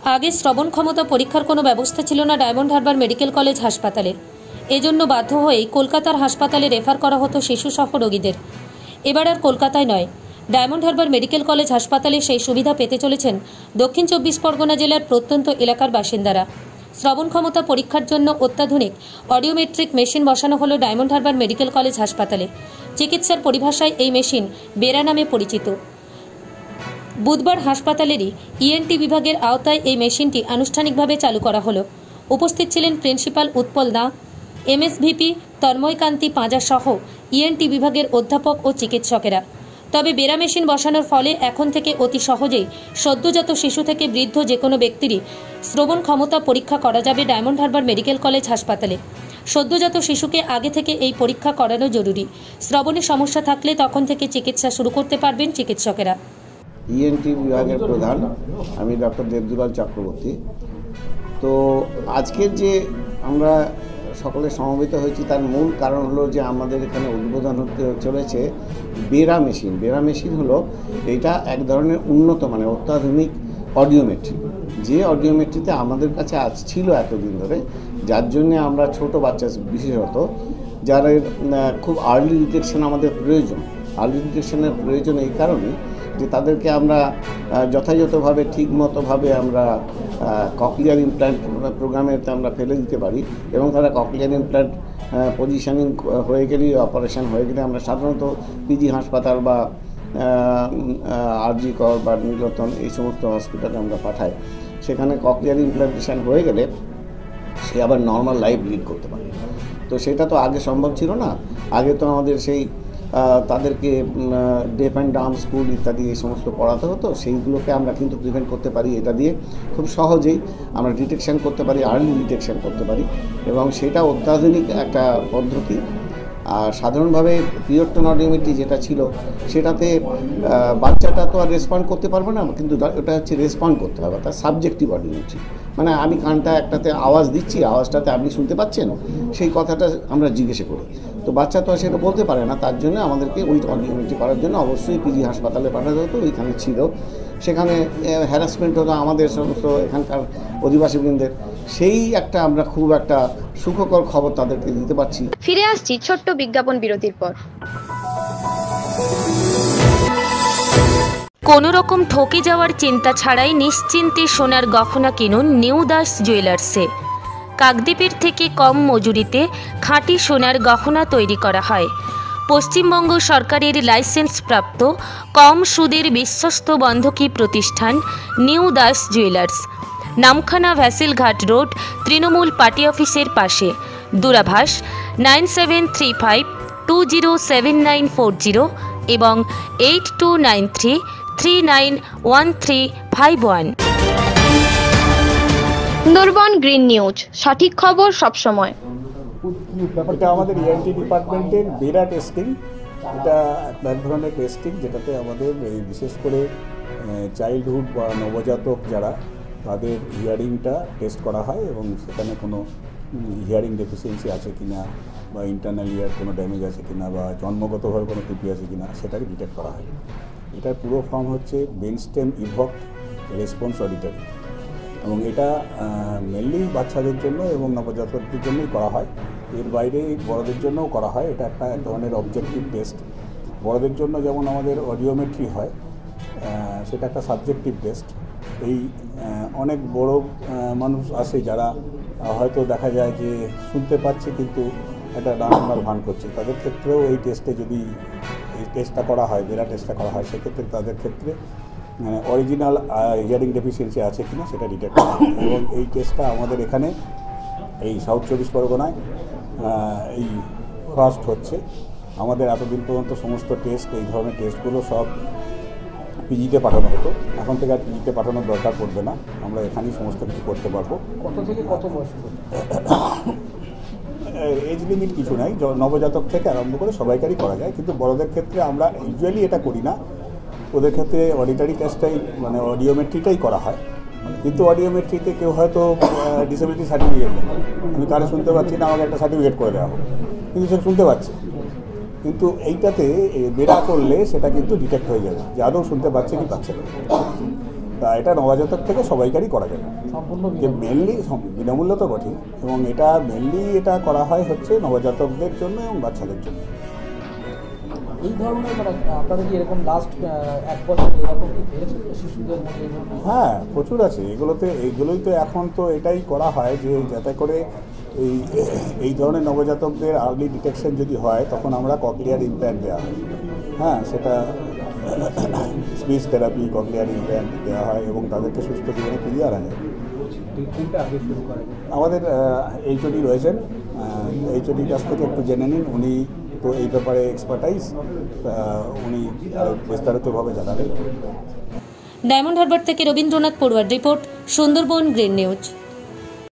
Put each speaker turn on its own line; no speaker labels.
আগে শ্রবণ ক্ষমতা পরীক্ষার কোনো ব্যবস্থা ছিল না ডায়মন্ড হারবার মেডিকেল কলেজ হাসপাতালে। এজন্য বাধ্য হয়েই কলকাতার হাসপাতালে রেফার করা হতো শিশুসহ রোগীদের। এবার আর কলকাতায় নয়, ডায়মন্ড হারবার মেডিকেল কলেজ হাসপাতালে সেই সুবিধা পেতে চলেছেন দক্ষিণ 24 পরগনা জেলার প্রত্যন্ত এলাকার বাসিন্দারা। শ্রবণ ক্ষমতা পরীক্ষার জন্য অত্যাধুনিক অডিওমেট্রিক মেশিন বসানো হলো ডায়মন্ড হারবার মেডিকেল কলেজ হাসপাতালে। চিকিৎসার পরিভাষায় এই মেশিন বেরা নামে পরিচিত। বুধবার হাসপাতালেরই ইএনটি বিভাগের আওতায় এই মেশিনটি আনুষ্ঠানিকভাবে চালু করা হলো। উপস্থিত ছিলেন প্রিন্সিপাল উৎপল দা, এমএসভিপি তন্ময়কান্তি পাঁজা সহ ইএনটি বিভাগের অধ্যাপক ও চিকিৎসকেরা। তবে বেরা মেশিন বসানোর ফলে এখন থেকে অতি সহজেই সদ্যজাত শিশু থেকে বৃদ্ধ যে কোনো ব্যক্তিরই শ্রবণ ক্ষমতা পরীক্ষা করা যাবে ডায়মন্ড হারবার মেডিকেল কলেজ হাসপাতালে। সদ্যজাত শিশুকে আগে থেকে এই পরীক্ষা করানো জরুরি। শ্রবণে সমস্যা থাকলে তখন থেকে চিকিৎসা শুরু করতে পারবেন চিকিৎসকেরা।
ইএনটি বিভাগের প্রধান আমি ডক্টর দেবদুলাল চক্রবর্তী। তো আজকের যে আমরা সকলে সমবেত হয়েছি তার মূল কারণ হলো যে আমাদের এখানে উদ্বোধন হতে চলেছে বেরা মেশিন। বেরা মেশিন হলো এটা এক ধরনের উন্নত মানে অত্যাধুনিক অডিওমেট্রি, যে অডিওমেট্রিতে আমাদের কাছে আজ ছিল এতদিন ধরে, যার জন্যে আমরা ছোট বাচ্চা বিশেষত যারা খুব আর্লি ডিটেকশন আমাদের প্রয়োজন। আর্লি ডিটেকশনের প্রয়োজন এই কারণেই যে তাদেরকে আমরা যথাযথভাবে ঠিকমতোভাবে আমরা ককলিয়ার ইমপ্ল্যান্ট প্রোগ্রামেতে আমরা ফেলে দিতে পারি এবং তারা ককলিয়ার ইমপ্ল্যান্ট পজিশনিং হয়ে গেলেই অপারেশন হয়ে গেলে আমরা সাধারণত পিজি হাসপাতাল বা আরজি কর বা নীলরতন এই সমস্ত হসপিটালে আমরা পাঠাই। সেখানে ককলিয়ার ইমপ্ল্যান্টেশন হয়ে গেলে সে আবার নর্মাল লাইফ লিড করতে পারে। তো সেটা তো আগে সম্ভব ছিল না। আগে তো আমাদের সেই তাদেরকে ডেফ অ্যান্ড ডাম স্কুল ইত্যাদি এই সমস্ত পড়াতে হতো। সেইগুলোকে আমরা কিন্তু প্রিভেন্ট করতে পারি এটা দিয়ে, খুব সহজেই আমরা ডিটেকশান করতে পারি, আর্লি ডিটেকশান করতে পারি এবং সেটা অত্যাধুনিক একটা পদ্ধতি। আর সাধারণভাবে পিওর টোন অডিওমেট্রি যেটা ছিল সেটাতে বাচ্চাটা তো আর রেসপন্ড করতে পারবে না, কিন্তু ওটা হচ্ছে রেসপন্ড করতে হবে, তার সাবজেক্টিভ অডিওমেট্রি। মানে আমি কানটা একটাতে আওয়াজ দিচ্ছি, আওয়াজটাতে আপনি শুনতে পাচ্ছেন, সেই কথাটা আমরা জিজ্ঞেসে করি। তো বাচ্চা তো সেটা বলতে পারে না, তার জন্য আমাদেরকে ওই অডিওমেট্রি করার জন্য অবশ্যই পিজি হাসপাতালে পাঠাতে হতো। ওইখানে ছিল, সেখানে হ্যারাসমেন্ট হতো আমাদের সমস্ত এখানকার অধিবাসীবৃন্দের। সেই একটা আমরা খুব একটা সুখকর খবর তাদেরকে দিতে পারছি।
ফিরে আসছি ছোট্ট বিজ্ঞাপন বিরতির পর।
কোনো রকম ঠকে যাওয়ার চিন্তা ছাড়াই নিশ্চিন্তে সোনার গহনা কিনুন নিউ দাস জুয়েলার্সে। কাকদ্বীপের থেকে কম মজুরিতে খাঁটি সোনার গহনা তৈরি করা হয়। পশ্চিমবঙ্গ সরকারের লাইসেন্সপ্রাপ্ত কম সুদের বিশ্বস্ত বন্ধকি প্রতিষ্ঠান new Das jewellers, Namkhana Vesselghat road, Trinamool party অফিসের পাশে। দূরাভাষ 9735207940 এবং 8293391351।
সুন্দরবন গ্রিন নিউজ, সঠিক খবর সবসময়।
এটা আমাদের ইএনটি ডিপার্টমেন্টের বেরা টেস্টিং। এটা এক ধরনের টেস্টিং যেটাতে আমাদের এই বিশেষ করে চাইল্ডহুড বা নবজাতক যারা, তাদের হিয়ারিংটা টেস্ট করা হয় এবং সেখানে কোনো হিয়ারিং ডেফিসিয়েন্সি আছে কিনা বা ইন্টারনাল ইয়ার কোনো ড্যামেজ আছে কিনা বা জন্মগতভাবে কোনো ত্রুটি আছে কিনা সেটাকে ডিটেক্ট করা হয়। এটার পুরো ফর্ম হচ্ছে বেনস্টেম ইভক রেসপন্স অডিটরি এবং এটা মেনলি বাচ্চাদের জন্য এবং নবজাতকদের জন্যই করা হয়। এর বাইরে বড়দের জন্যও করা হয়। এটা একটা এক ধরনের অবজেক্টিভ টেস্ট। বড়দের জন্য যেমন আমাদের অডিওমেট্রি হয়, সেটা একটা সাবজেক্টিভ টেস্ট। এই অনেক বড় মানুষ আসে যারা হয়তো দেখা যায় যে শুনতে পাচ্ছে কিন্তু একটা ডানার ভান করছে, তাদের ক্ষেত্রেও এই টেস্টে যদি এই টেস্টটা করা হয়, বেরা টেস্টটা করা হয়, সেক্ষেত্রে তাদের ক্ষেত্রে অরিজিনাল হিয়ারিং ডেফিসিয়েন্সি আছে কিনা সেটা ডিটেক্ট করা হয়। এবং এই টেস্টটা আমাদের এখানে এই সাউথ 24 পরগনায় এই ফার্স্ট হচ্ছে। আমাদের এতদিন পর্যন্ত সমস্ত টেস্ট, এই ধরনের টেস্টগুলো সব পিজিতে পাঠানো হতো। এখন থেকে আর পিজিতে পাঠানোর দরকার পড়বে না, আমরা এখানেই সমস্ত কিছু করতে পারবো।
কত থেকে কত বয়স?
এজ লিমিট কিছু নাই, নবজাতক থেকে আরম্ভ করে সবাইকারই করা যায়, কিন্তু বড়দের ক্ষেত্রে আমরা ইউজুয়ালি এটা করি না। ওদের ক্ষেত্রে অডিটারি টেস্টটাই মানে অডিওমেট্রিটাই করা হয়। কিন্তু অডিওমেট্রিতে কেউ হয়তো ডিসেবিলিটি সার্টিফিকেট নেই, আমি তারা শুনতে পাচ্ছি না, আমাকে একটা সার্টিফিকেট করে দেওয়া হবে, কিন্তু সে শুনতে পাচ্ছে। কিন্তু এইটাতে বেরা করলে সেটা কিন্তু ডিটেক্ট হয়ে যাবে যে আদৌ শুনতে পাচ্ছে কি পাচ্ছে না। তা এটা নবজাতক থেকে সবাইকারই করা যাবে,
সম্পূর্ণ
যে মেনলি বিনামূল্য তো বটেই, এবং এটা মেনলি এটা করা হয় হচ্ছে নবজাতকদের জন্য এবং বাচ্চাদের জন্য।
এই ধরনের মানে আপনারা কি এরকম লাস্ট 1 বছর এরকম কি পেয়েছেন শিশুদের মধ্যে?
হ্যাঁ, প্রচুর আছে। এইগুলোই তো এখন তো এটাই করা হয় যে যাতে করে এই ধরনের নবজাতকদের আর্লি ডিটেকশন যদি হয় তখন আমরা ককলিয়ার ইমপ্ল্যান্ট দেওয়া হয়। হ্যাঁ, সেটা স্পিচ থেরাপি, ককলিয়ার ইমপ্ল্যান্ট দেওয়া হয় এবং তাদেরকে সুস্থ জীবনে ফিরিয়ে আনা যায়। আমাদের এইচওডি রয়েছেন, এইচওডির কাছ থেকে একটু জেনে নিন, উনি তো এই ব্যাপারে এক্সপার্টাইজ, উনি বিস্তারিতভাবে জানাবেন।
ডায়মন্ড হারবার থেকে রবীন্দ্রনাথ পড়ুয়ার রিপোর্ট, সুন্দরবন গ্রিন নিউজ।